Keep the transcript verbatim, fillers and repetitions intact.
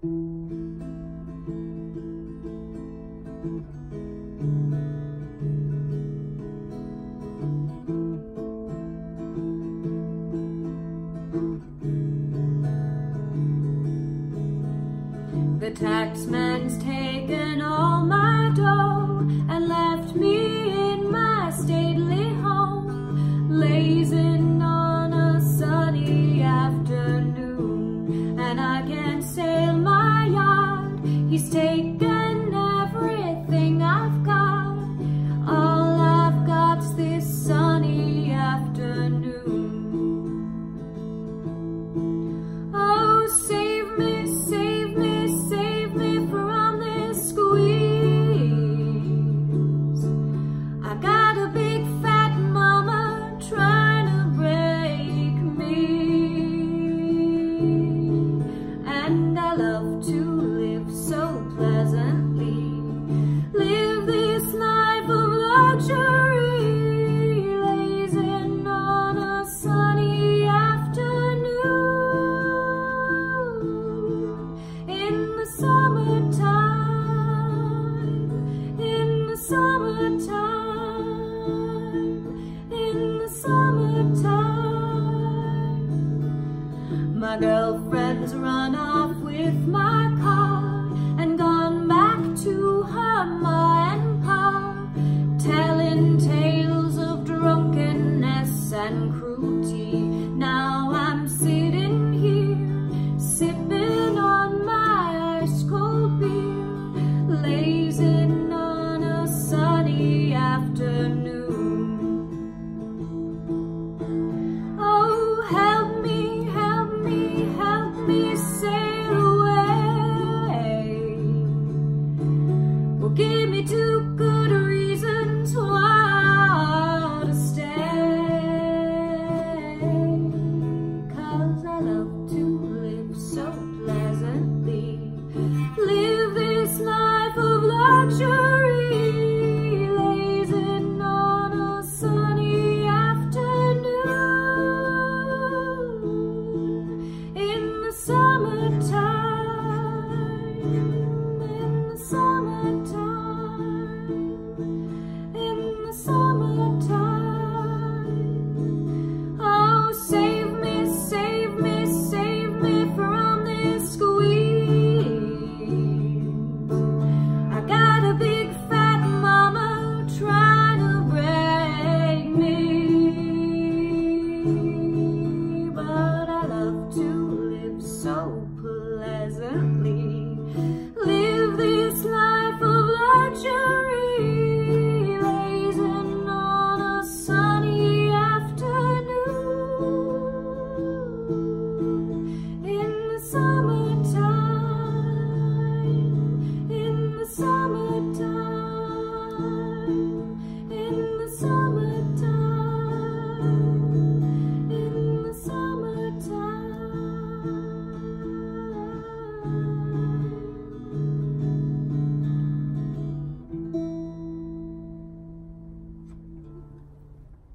The taxman's taken all my dough and left me in my stately home, lazing on a sunny afternoon. And I can't sail my yacht, he's taken everything I've got. All I've got's this sunny afternoon. Oh, save me, save me, save me from this squeeze. I got a big fat mama trying to break me, and I love to live so pleasantly, live this life of luxury, lazing on a sunny afternoon. In the summertime, in the summertime, in the summertime. My girlfriend's run off with my car and gone back to her ma and pa, telling tales of drunkenness and cruelty. Now I'm sitting here, sipping on my ice-cold beer, lazing on a sunny afternoon. Oh, help me, help me, help me sail away. Well, give me two good reasons why to stay, 'cause I love to live so pleasantly, live this life of luxury, lazing on a sunny afternoon. In the summertime, in the summertime, in the summertime. Oh, save me, save me, save me from this squeeze. I got a big fat mama trying to break me, but I love to live so pleasantly, live this life of luxury, lazing on a sunny afternoon. In the summertime, in the summertime.